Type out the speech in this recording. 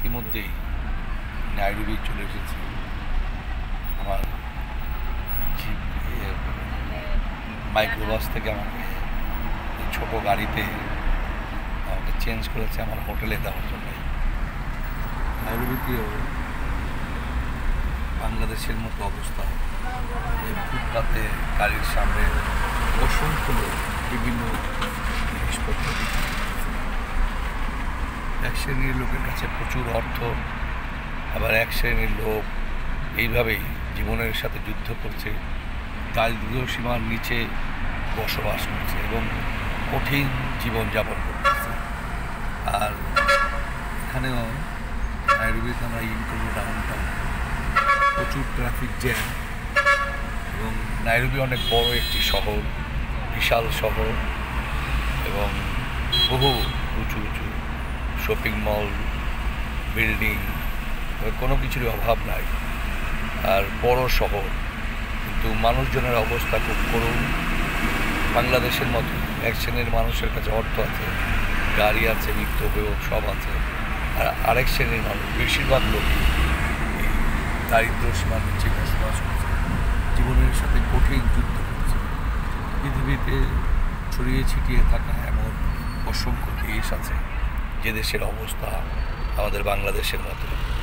ইতিমধ্যেই নাইরোবি চলে এসেছি। আমার মাইক্রোবাস থেকে আমাকে ছোট গাড়িতে আমাকে চেঞ্জ করেছে আমার হোটেলে দেওয়ার জন্য। নাইরোবিতেও বাংলাদেশের মতো অবস্থা। এই ফুটপাতে গাড়ির সামনে অসংখ্য লোক বিভিন্ন জিনিসপত্র বিক্রি করছে। এক শ্রেণীর লোকের কাছে প্রচুর অর্থ, আবার এক শ্রেণীর লোক এইভাবেই জীবনের সাথে যুদ্ধ করছে, দারিদ্র্য সীমার নিচে বসবাস করছে এবং কঠিন জীবনযাপন করতেছে। আর এখানেও নাইরোবিতে আমরা ইনকোলো ডাউনটাউন প্রচুর ট্রাফিক জ্যাম, এবং নাইরোবি অনেক বড় একটি শহর, বিশাল শহর, এবং বহু উঁচু উঁচু শপিং মল, বিল্ডিং, কোনো কিছুরই অভাব নাই। আর বড় শহর, কিন্তু মানুষজনের অবস্থা খুব করুণ। বাংলাদেশের মতো এক শ্রেণীর মানুষের কাছে অর্থ আছে, গাড়ি আছে, নিত্য উপভোগ সব আছে, আর আরেক শ্রেণীর মানুষ, বেশিরভাগ লোকই এই দারিদ্র্য সীমার নিচে বসবাস করছে, জীবনের সাথে কঠিন যুদ্ধ করছে। পৃথিবীতে ছড়িয়ে ছিটিয়ে থাকা এমন অসংখ্য দেশ আছে যে দেশের অবস্থা আমাদের বাংলাদেশের মতো।